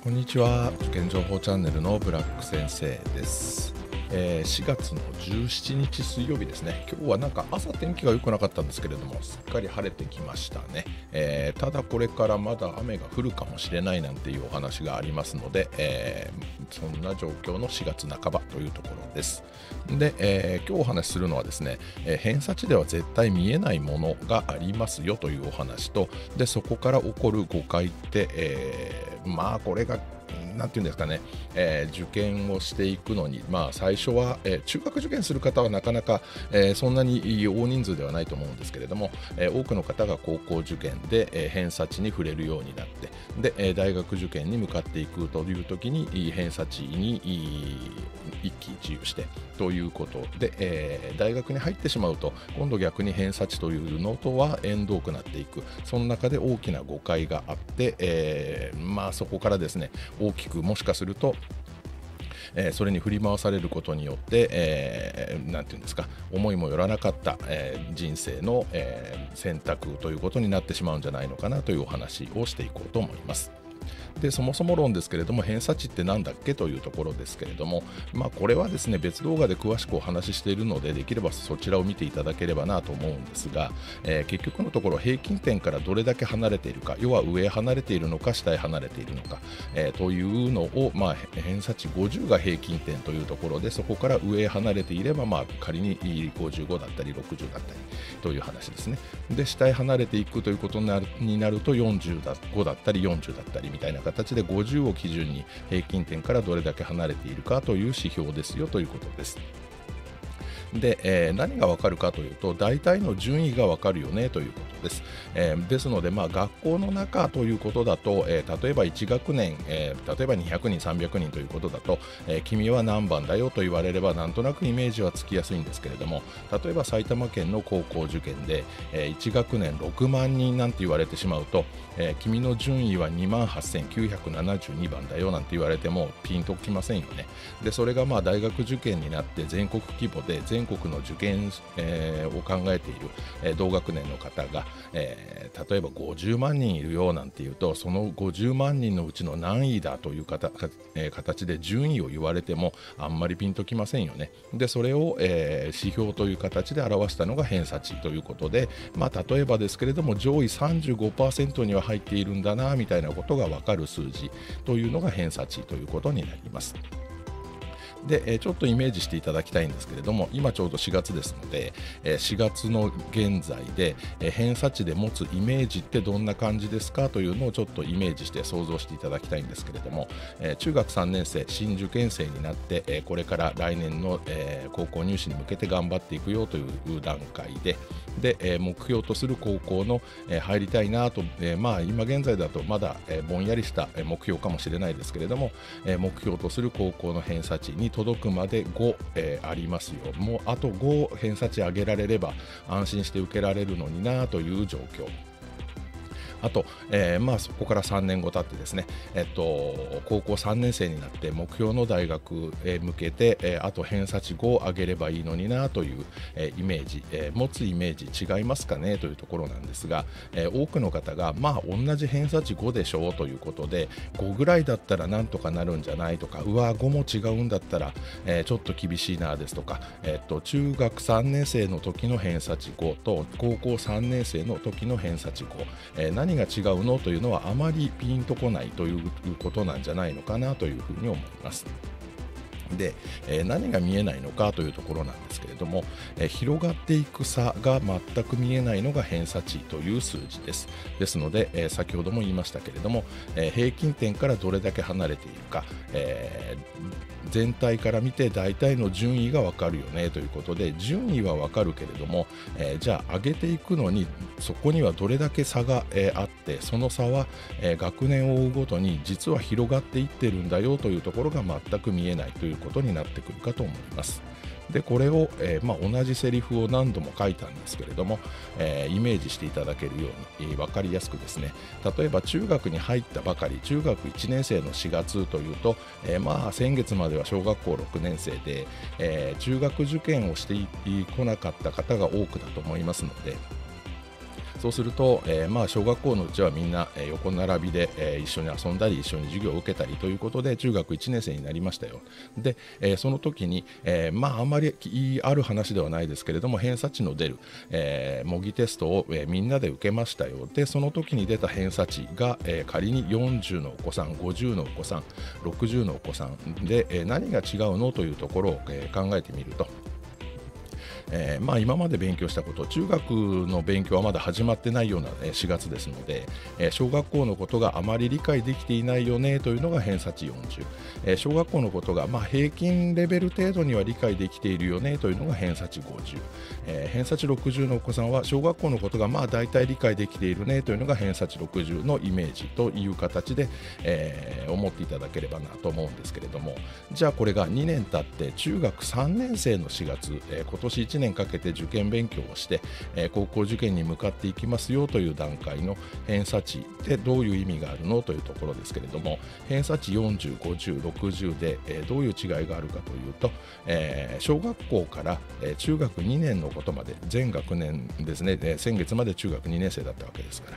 こんにちは。受験情報チャンネルのブラック先生です。4月の17日水曜日ですね。今日はなんか朝天気が良くなかったんですけれども、すっかり晴れてきましたね。ただこれからまだ雨が降るかもしれないなんていうお話がありますので、そんな状況の4月半ばというところです。で、今日お話しするのはですね、偏差値では絶対見えないものがありますよというお話と、でそこから起こる誤解って、これがなんていうんですかね、受験をしていくのに、最初は、中学受験する方はなかなか、そんなに大人数ではないと思うんですけれども、多くの方が高校受験で、偏差値に触れるようになってで、大学受験に向かっていくという時に偏差値に一喜一憂してということで、大学に入ってしまうと今度逆に偏差値というのとは縁遠くなっていく、その中で大きな誤解があって、そこからですね大きくもしかするとそれに振り回されることによって、なんていうんですか、思いもよらなかった、人生の、選択ということになってしまうんじゃないのかなというお話をしていこうと思います。でそもそも論ですけれども、偏差値って何だっけというところですけれども、これはですね別動画で詳しくお話ししているので、できればそちらを見ていただければなと思うんですが、結局のところ平均点からどれだけ離れているか、要は上へ離れているのか下へ離れているのか、というのを、偏差値50が平均点というところで、そこから上へ離れていれば、仮に55だったり60だったりという話ですね。で下へ離れていくということになると45だったり40だったりみたいな形で50を基準に平均点からどれだけ離れているかという指標ですよということです。で、何がわかるかというと、大体の順位がわかるよねということです。ですので、学校の中ということだと、例えば1学年、例えば200人300人ということだと、君は何番だよと言われればなんとなくイメージはつきやすいんですけれども、例えば埼玉県の高校受験で、1学年6万人なんて言われてしまうと、君の順位は28,972番だよなんて言われてもピンときませんよね。でそれが大学受験になって全国規模で全国の受験、を考えている、同学年の方が、例えば50万人いるよなんていうと、その50万人のうちの何位だという形で順位を言われてもあんまりピンときませんよね。でそれを、指標という形で表したのが偏差値ということで、例えばですけれども上位 35% には入っているんだなみたいなことが分かる数字というのが偏差値ということになります。でちょっとイメージしていただきたいんですけれども、今ちょうど4月ですので、4月の現在で偏差値で持つイメージってどんな感じですかというのをちょっとイメージして想像していただきたいんですけれども、中学3年生新受験生になって、これから来年の、高校入試に向けて頑張っていくよという段階で、目標とする高校の、入りたいなと、今現在だとまだ、ぼんやりした目標かもしれないですけれども、目標とする高校の偏差値に届くまで5、ありますよ。もうあと5偏差値上げられれば安心して受けられるのになという状況。あと、そこから3年後経ってですね、高校3年生になって目標の大学へ向けて、あと偏差値5を上げればいいのになという、イメージ、持つイメージ違いますかねというところなんですが、多くの方が同じ偏差値5でしょうということで、5ぐらいだったらなんとかなるんじゃないとか、5も違うんだったら、ちょっと厳しいなですとか、中学3年生の時の偏差値5と高校3年生の時の偏差値5、何が違うのというのはあまりピンとこないということなんじゃないのかなというふうに思います。で、何が見えないのかというところなんですけれども、広がっていく差が全く見えないのが偏差値という数字です。ですので、先ほども言いましたけれども、平均点からどれだけ離れているか、全体から見て大体の順位が分かるよねということで、順位は分かるけれども、じゃあ上げていくのにそこにはどれだけ差が、あって、その差は、学年を追うごとに実は広がっていってるんだよというところが全く見えないということになってくるかと思います。でこれを、同じセリフを何度も書いたんですけれども、イメージしていただけるように、分かりやすくですね、例えば中学に入ったばかり、中学1年生の4月というと、先月までは小学校6年生で、中学受験をしてこなかった方が多くだと思いますので、 そうすると、小学校のうちはみんな、横並びで、一緒に遊んだり一緒に授業を受けたりということで中学1年生になりましたよ。で、その時に、あんまりある話ではないですけれども、偏差値の出る、模擬テストを、みんなで受けましたよ。でその時に出た偏差値が、仮に40のお子さん、50のお子さん、60のお子さんで、何が違うのというところを、考えてみると、今まで勉強したこと、中学の勉強はまだ始まってないような4月ですので、小学校のことがあまり理解できていないよねというのが偏差値40、小学校のことが平均レベル程度には理解できているよねというのが偏差値50、偏差値60のお子さんは小学校のことが大体理解できているねというのが偏差値60のイメージという形で、思っていただければなと思うんですけれども、じゃあこれが2年経って中学3年生の4月、今年1年かけて受験勉強をして、高校受験に向かっていきますよという段階の偏差値ってどういう意味があるのというところですけれども、偏差値40、50、60で、どういう違いがあるかというと、小学校から、中学2年のことまで全学年ですね、先月まで中学2年生だったわけですから、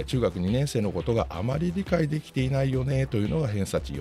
中学2年生のことがあまり理解できていないよねというのが偏差値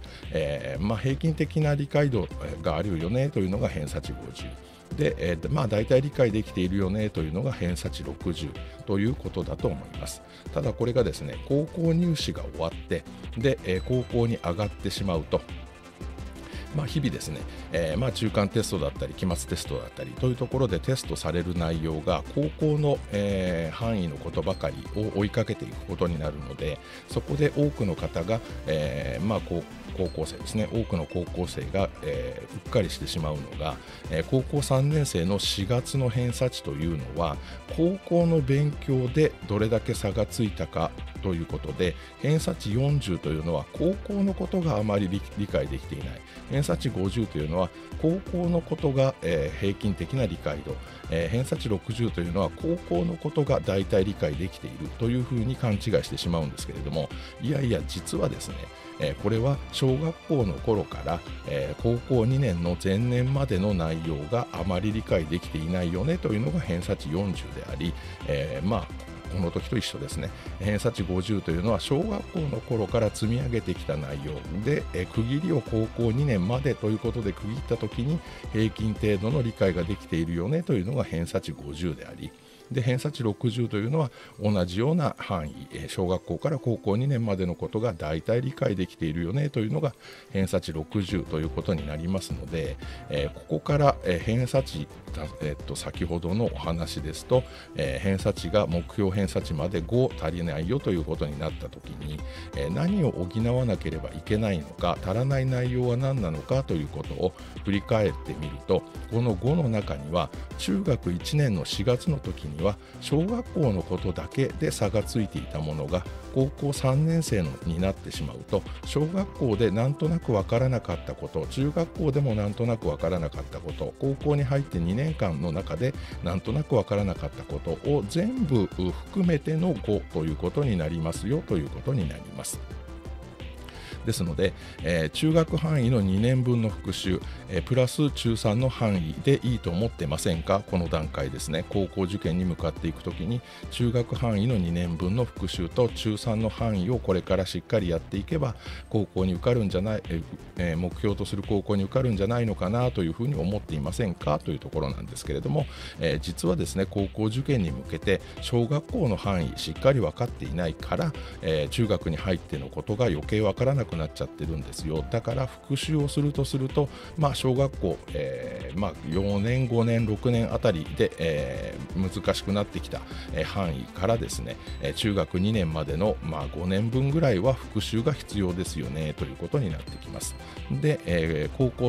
40、平均的な理解度があるよねというのが偏差値50で、大体理解できているよねというのが偏差値60ということだと思います。ただこれがですね、高校入試が終わってで、高校に上がってしまうと、日々ですね、中間テストだったり期末テストだったりというところでテストされる内容が高校の、範囲のことばかりを追いかけていくことになるので、そこで多くの方が、高校生ですね、多くの高校生が、うっかりしてしまうのが、高校3年生の4月の偏差値というのは高校の勉強でどれだけ差がついたかということで、偏差値40というのは高校のことがあまり理解できていない、偏差値50というのは高校のことが、平均的な理解度、偏差値60というのは高校のことが大体理解できているというふうに勘違いしてしまうんですけれども、いやいや実はですね、これは小学校の頃から、高校2年の前年までの内容があまり理解できていないよねというのが偏差値40であり、この時と一緒ですね。偏差値50というのは小学校の頃から積み上げてきた内容で、区切りを高校2年までということで区切った時に平均程度の理解ができているよねというのが偏差値50であり、で偏差値60というのは同じような範囲、小学校から高校2年までのことが大体理解できているよねというのが偏差値60ということになりますので、ここから、偏差値、先ほどのお話ですと、偏差値が目標偏差値まで5足りないよということになったときに、何を補わなければいけないのか、足らない内容は何なのかということを振り返ってみると、この5の中には中学1年の4月の時には小学校のことだけで差がついていたものが高校3年生になってしまうと、小学校でなんとなく分からなかったこと、中学校でもなんとなく分からなかったこと、高校に入って2年間の中でなんとなく分からなかったことを全部含めての5ということになりますよということになります。ですので、中学範囲の2年分の復習、プラス中3の範囲でいいと思ってませんか？この段階ですね。高校受験に向かっていくときに中学範囲の2年分の復習と中3の範囲をこれからしっかりやっていけば高校に受かるんじゃない、目標とする高校に受かるんじゃないのかなというふうに思っていませんかというところなんですけれども、実はですね、高校受験に向けて小学校の範囲しっかり分かっていないから、中学に入ってのことが余計分からなくなっちゃってるんですよ。だから復習をすると小学校、4年5年6年あたりで、難しくなってきた、範囲からですね、中学2年までの、5年分ぐらいは復習が必要ですよねということになってきます。で、高校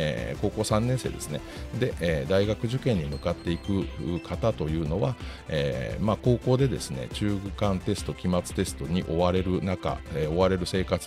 3年生ですね。で、大学受験に向かっていく方というのは、高校でですね、中間テスト期末テストに追われる生活ということに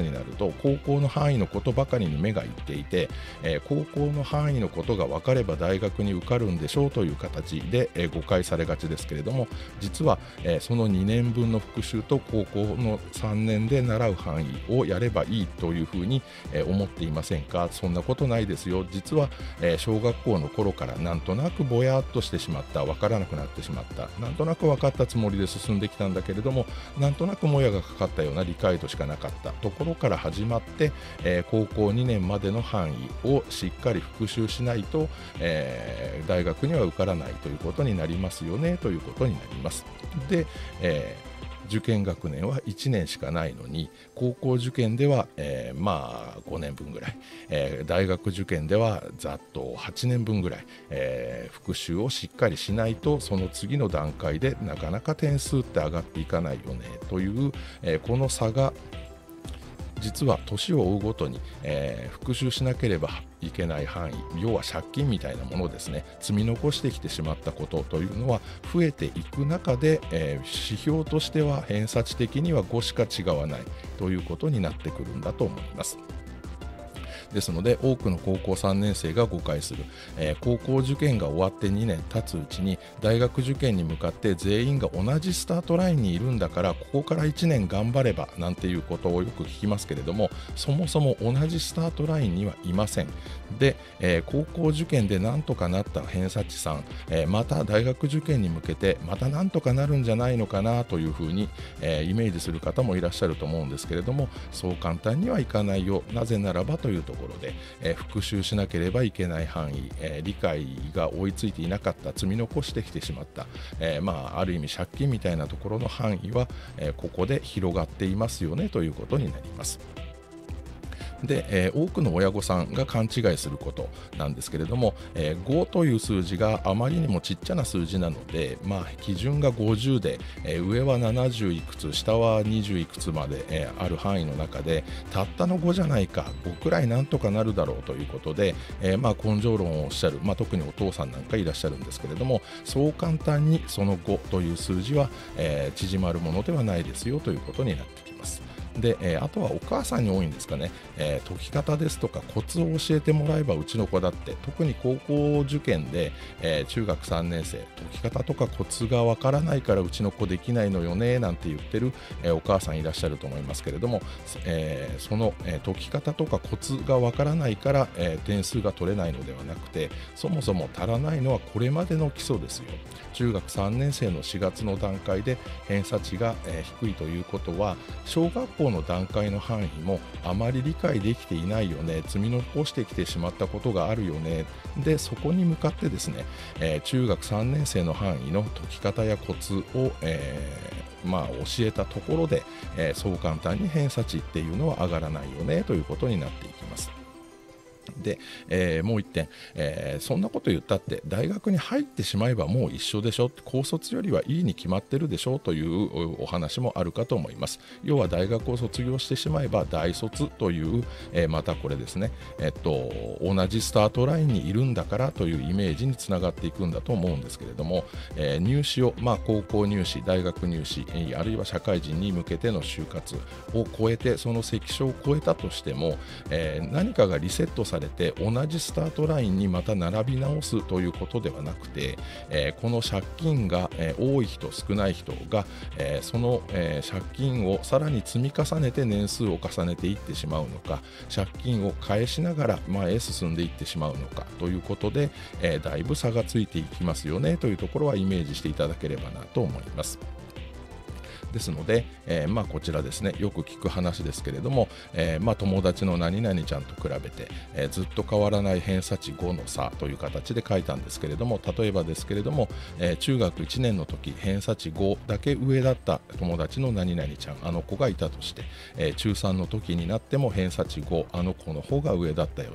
になると高校の範囲のことばかりに目がいっていて、高校の範囲のことが分かれば大学に受かるんでしょうという形で、誤解されがちですけれども、実は、その2年分の復習と高校の3年で習う範囲をやればいいというふうに、思っていませんか。そんなことないですよ。実は、小学校の頃からなんとなくぼやっとしてしまった、分からなくなってしまった、なんとなく分かったつもりで進んできたんだけれども、なんとなくもやがかかったような理解度しかなかったところから始まって、高校2年までの範囲をしっかり復習しないと、大学には受からないということになりますよねということになります。で、受験学年は1年しかないのに、高校受験では、5年分ぐらい、大学受験ではざっと8年分ぐらい、復習をしっかりしないと、その次の段階でなかなか点数って上がっていかないよねという、この差が実は年を追うごとに、復習しなければいけない範囲、要は借金みたいなものですね、積み残してきてしまったことというのは増えていく中で、指標としては偏差値的には5しか違わないということになってくるんだと思います。ですので多くの高校3年生が誤解する、高校受験が終わって2年経つうちに大学受験に向かって全員が同じスタートラインにいるんだからここから1年頑張ればなんていうことをよく聞きますけれども、そもそも同じスタートラインにはいません。で、高校受験でなんとかなった偏差値3、また大学受験に向けてまたなんとかなるんじゃないのかなというふうに、イメージする方もいらっしゃると思うんですけれども、そう簡単にはいかないよ。なぜならばというところで、復習しなければいけない範囲、理解が追いついていなかった、積み残してきてしまった、ある意味借金みたいなところの範囲は、ここで広がっていますよねということになります。で、多くの親御さんが勘違いすることなんですけれども、5という数字があまりにもちっちゃな数字なので、基準が50で、上は70いくつ、下は20いくつまで、ある範囲の中でたったの5じゃないか、5くらいなんとかなるだろうということで、根性論をおっしゃる、特にお父さんなんかいらっしゃるんですけれども、そう簡単にその5という数字は、縮まるものではないですよということになってきます。で、あとはお母さんに多いんですかね、解き方ですとかコツを教えてもらえばうちの子だって、特に高校受験で、中学3年生、解き方とかコツがわからないからうちの子できないのよねなんて言ってる、お母さんいらっしゃると思いますけれども、その、解き方とかコツがわからないから、点数が取れないのではなくて、そもそも足らないのはこれまでの基礎ですよ。中学3年生の4月の段階で偏差値が、低いということは、小学校の段階の範囲もあまり理解できていないよね、積み残してきてしまったことがあるよね。でそこに向かってですね、中学3年生の範囲の解き方やコツを、教えたところで、そう簡単に偏差値っていうのは上がらないよねということになっていきます。で、もう一点、そんなこと言ったって大学に入ってしまえばもう一緒でしょ、高卒よりはいいに決まってるでしょというお話もあるかと思います。要は大学を卒業してしまえば大卒という、またこれですね、同じスタートラインにいるんだからというイメージにつながっていくんだと思うんですけれども、入試を、高校入試、大学入試、あるいは社会人に向けての就活を超えて、その関所を超えたとしても、何かがリセットされて同じスタートラインにまた並び直すということではなくて、この借金が、多い人少ない人が、その、借金をさらに積み重ねて年数を重ねていってしまうのか、借金を返しながら前へ進んでいってしまうのかということで、だいぶ差がついていきますよねというところはイメージしていただければなと思います。ですので、こちらですね、よく聞く話ですけれども、友達の何々ちゃんと比べて、ずっと変わらない偏差値5の差という形で書いたんですけれども、例えばですけれども、中学1年の時偏差値5だけ上だった友達の何々ちゃん、あの子がいたとして、中3の時になっても偏差値5、あの子の方が上だったよね。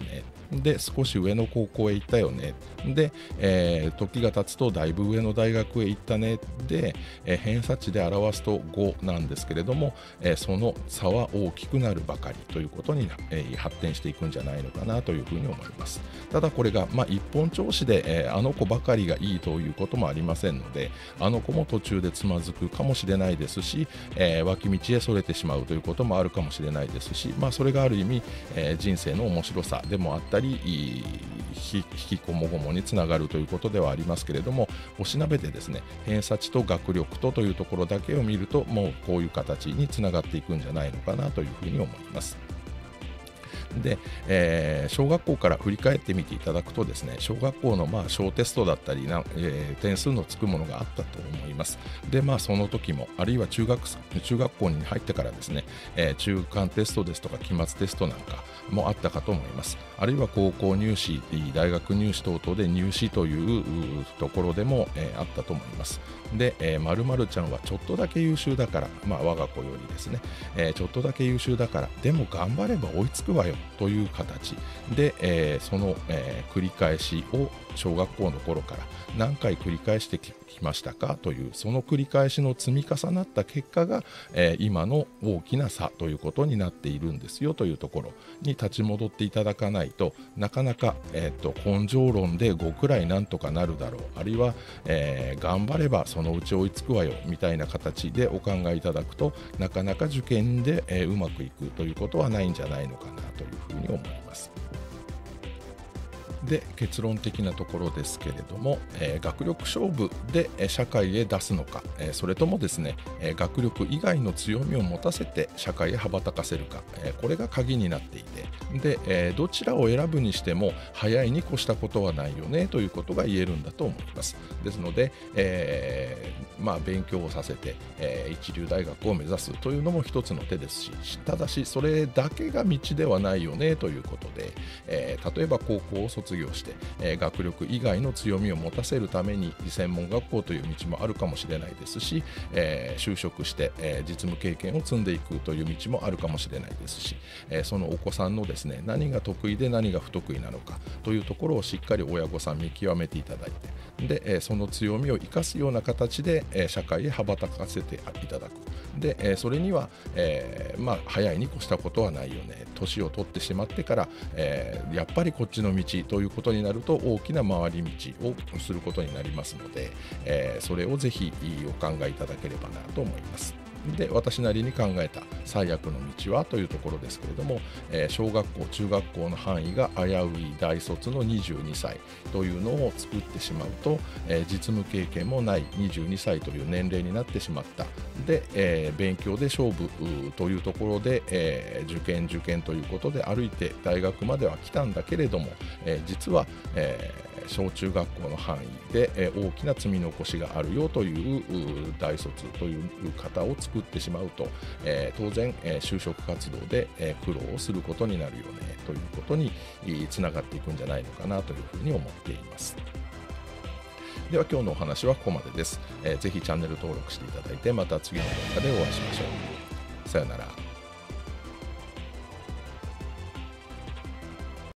で少し上の高校へ行ったよねで、時が経つとだいぶ上の大学へ行ったねで、偏差値で表すと5なんですけれども、その差は大きくなるばかりということに発展していくんじゃないのかなというふうに思います。ただこれが、一本調子で、あの子ばかりがいいということもありませんので、あの子も途中でつまずくかもしれないですし、脇道へそれてしまうということもあるかもしれないですし、それがある意味、人生の面白さでもあったり、引きこもごもにつながるということではありますけれども、おしなべてですね、偏差値と学力というところだけを見ると、もうこういう形につながっていくんじゃないのかなというふうに思います。で、小学校から振り返ってみていただくとですね、小学校の小テストだったり点数のつくものがあったと思います。で、その時も、あるいは中学校に入ってからですね、中間テストですとか期末テストなんかもあったかと思います。あるいは高校入試、大学入試等々で入試というところでも、あったと思います。で、〇〇ちゃんはちょっとだけ優秀だから、我が子よりですね、ちょっとだけ優秀だから、でも頑張れば追いつくわよという形で、その、繰り返しを小学校の頃から何回繰り返してきましたかという、その繰り返しの積み重なった結果が、今の大きな差ということになっているんですよというところに立ち戻っていただかないとなかなか、根性論で5くらいなんとかなるだろう、あるいは、頑張ればそのうち追いつくわよみたいな形でお考えいただくと、なかなか受験で、うまくいくということはないんじゃないのかなというふうに思います。で、結論的なところですけれども、学力勝負で社会へ出すのか、それともですね、学力以外の強みを持たせて社会へ羽ばたかせるか、これが鍵になっていて、で、どちらを選ぶにしても早いに越したことはないよねということが言えるんだと思います。ですので、勉強をさせて、一流大学を目指すというのも一つの手ですし、ただしそれだけが道ではないよねということで、例えば高校を卒業して、学力以外の強みを持たせるために専門学校という道もあるかもしれないですし、就職して、実務経験を積んでいくという道もあるかもしれないですし、そのお子さんのですね、何が得意で何が不得意なのかというところをしっかり親御さん見極めていただいて、で、その強みを生かすような形で、社会へ羽ばたかせていただく。で、それには、早いに越したことはないよね。年を取ってしまってから、やっぱりこっちの道ということになると大きな回り道をすることになりますので、それをぜひお考えいただければなと思います。で、私なりに考えた最悪の道はというところですけれども、小学校中学校の範囲が危うい大卒の22歳というのを作ってしまうと、実務経験もない22歳という年齢になってしまった。で、勉強で勝負というところで、受験ということで歩いて大学までは来たんだけれども、実は、小中学校の範囲で、大きな積み残しがあるよという大卒という方を作ってしまうと、当然、就職活動で、苦労をすることになるよねということにつながっていくんじゃないのかなというふうに思っています。では今日のお話はここまでです。ぜひチャンネル登録していただいて、また次の動画でお会いしましょう。さよなら。